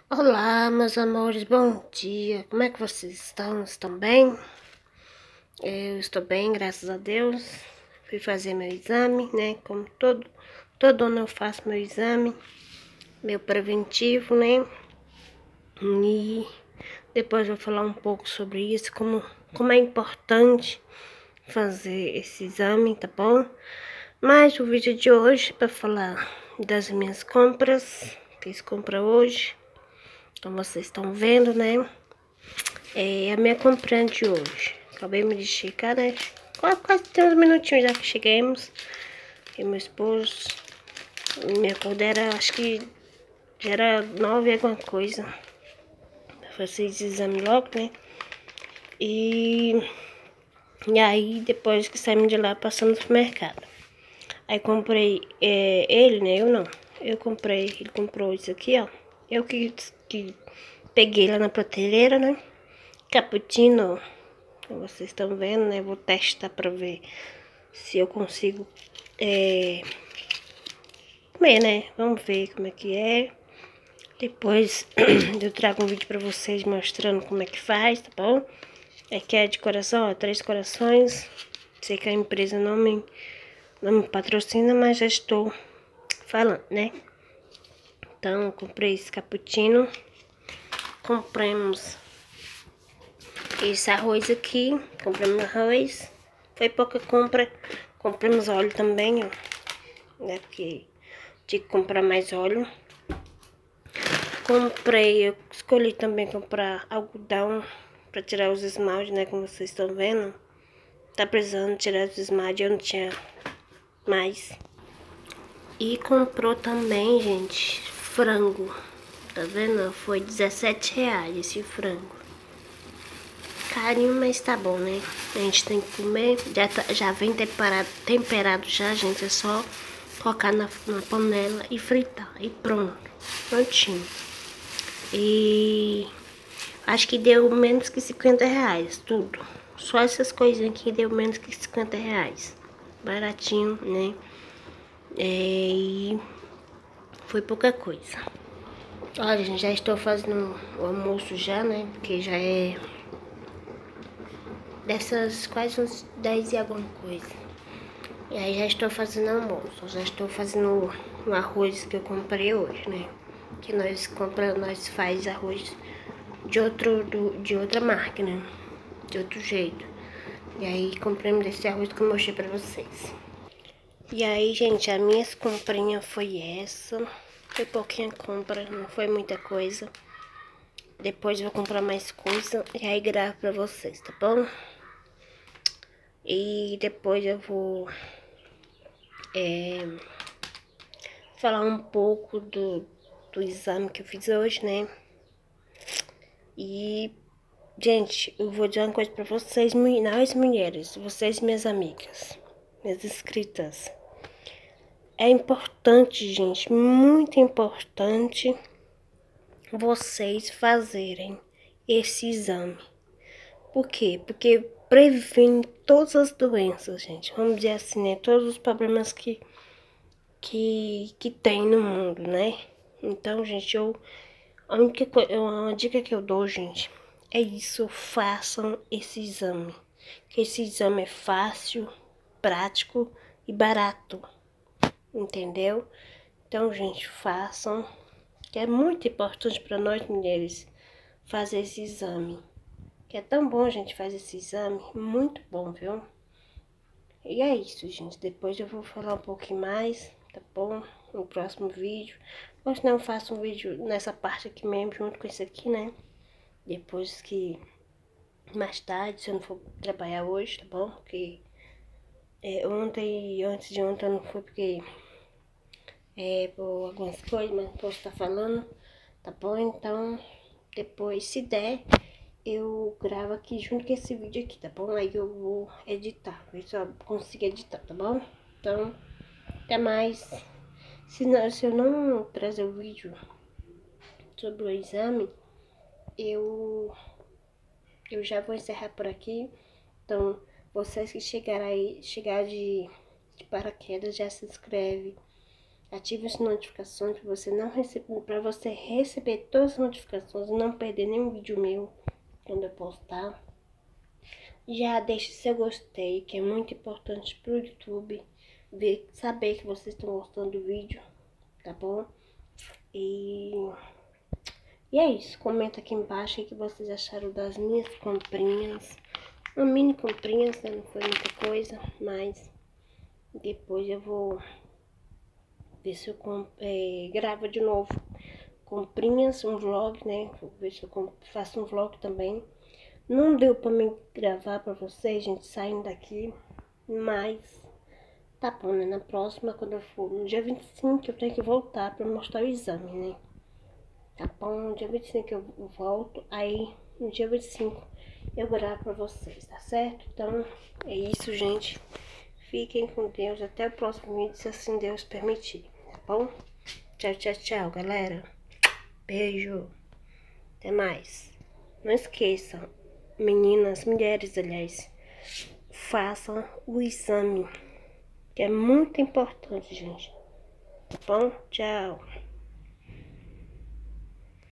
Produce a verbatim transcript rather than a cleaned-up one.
Olá, meus amores, bom dia. Como é que vocês estão? Estão bem? Eu estou bem, graças a Deus. Fui fazer meu exame, né? Como todo, todo ano eu faço meu exame, meu preventivo, né? E depois eu vou falar um pouco sobre isso, como, como é importante fazer esse exame, tá bom? Mas o vídeo de hoje é para falar das minhas compras. Fiz compra hoje, como vocês estão vendo, né? É a minha comprinha de hoje. Acabei de chegar, né? Quase, quase tem uns minutinhos já que chegamos. E meu esposo me acordara, acho que já era nove alguma coisa. Pra fazer esse exame logo, né? E, e aí, depois que saímos de lá, passamos no supermercado. Aí comprei é, ele, né? Eu não. Eu comprei, ele comprou isso aqui, ó. Eu que, que peguei lá na prateleira, né? Cappuccino. Como vocês estão vendo, né? Vou testar pra ver se eu consigo é, comer, né? Vamos ver como é que é. Depois eu trago um vídeo pra vocês mostrando como é que faz, tá bom? Aqui é de coração, ó, três corações. Sei que a empresa não me, não me patrocina, mas já estou falando, né? Então, comprei esse cappuccino. Compramos esse arroz aqui. Compramos arroz. Foi pouca compra. Compramos óleo também, ó. Né? Porque tinha que comprar mais óleo. Comprei, eu escolhi também comprar algodão pra tirar os esmaltes, né? Como vocês estão vendo. Tá precisando tirar os esmaltes, eu não tinha mais. E comprou também, gente, frango. Tá vendo? Foi dezessete reais esse frango. Carinho, mas tá bom, né? A gente tem que comer. Já, tá, já vem temperado, temperado já, gente. É só colocar na, na panela e fritar. E pronto. Prontinho. E acho que deu menos que cinquenta reais, tudo. Só essas coisinhas aqui deu menos que cinquenta reais. Baratinho, né? É, e foi pouca coisa. Olha, gente, já estou fazendo o almoço já, né? Porque já é dessas quase uns dez e alguma coisa. E aí já estou fazendo almoço. Já estou fazendo o arroz que eu comprei hoje, né? Que nós compramos, nós faz arroz de, outro, do, de outra marca, né? De outro jeito. E aí compramos esse arroz que eu mostrei pra vocês. E aí, gente, as minhas comprinhas foi essa. Foi pouquinha compra, não foi muita coisa. Depois eu vou comprar mais coisa e aí gravo pra vocês, tá bom? E depois eu vou é, falar um pouco do, do exame que eu fiz hoje, né? E, gente, eu vou dizer uma coisa pra vocês, nós mulheres, vocês minhas amigas, minhas inscritas. É importante, gente, muito importante vocês fazerem esse exame. Por quê? Porque previne todas as doenças, gente. Vamos dizer assim, né? Todos os problemas que, que, que tem no mundo, né? Então, gente, eu... A única coisa, uma dica que eu dou, gente, é isso. Façam esse exame. Que esse exame é fácil, prático e barato. Entendeu? Então, gente, façam. Que é muito importante para nós mulheres fazer esse exame. Que é tão bom a gente fazer esse exame. Muito bom, viu? E é isso, gente. Depois eu vou falar um pouquinho mais, tá bom? No próximo vídeo. Ou se não, eu faço um vídeo nessa parte aqui mesmo, junto com esse aqui, né? Depois que... Mais tarde, se eu não for trabalhar hoje, tá bom? Porque é, ontem e antes de ontem eu não fui porque... É, por algumas coisas, mas não posso estar falando, tá bom? Então, depois, se der, eu gravo aqui junto com esse vídeo aqui, tá bom? Aí eu vou editar, ver se eu consigo editar, tá bom? Então, até mais. Se, não, se eu não trazer o vídeo sobre o exame, eu, eu já vou encerrar por aqui. Então, vocês que chegaram aí, chegar de, de paraquedas, já se inscreve. Ative as notificações para você não receber, para você receber todas as notificações e não perder nenhum vídeo meu quando eu postar. Já deixe seu gostei, que é muito importante pro YouTube ver, saber que vocês estão gostando do vídeo, tá bom? E, e é isso, comenta aqui embaixo o que vocês acharam das minhas comprinhas. Uma mini comprinhas, né? Não foi muita coisa, mas depois eu vou ver se eu é, gravo de novo comprinhas, um vlog, né? Vou ver se eu faço um vlog também. Não deu pra mim gravar pra vocês, gente, saindo daqui, mas tá bom, né? Na próxima, quando eu for, no dia vinte e cinco, eu tenho que voltar pra mostrar o exame, né? Tá bom? No dia vinte e cinco eu volto, aí no dia vinte e cinco eu gravo pra vocês, tá certo? Então, é isso, gente. Fiquem com Deus. Até o próximo vídeo, se assim Deus permitir, tá bom? Tchau, tchau, tchau, galera. Beijo. Até mais. Não esqueçam, meninas, mulheres, aliás, façam o exame, que é muito importante, gente. Tá bom? Tchau.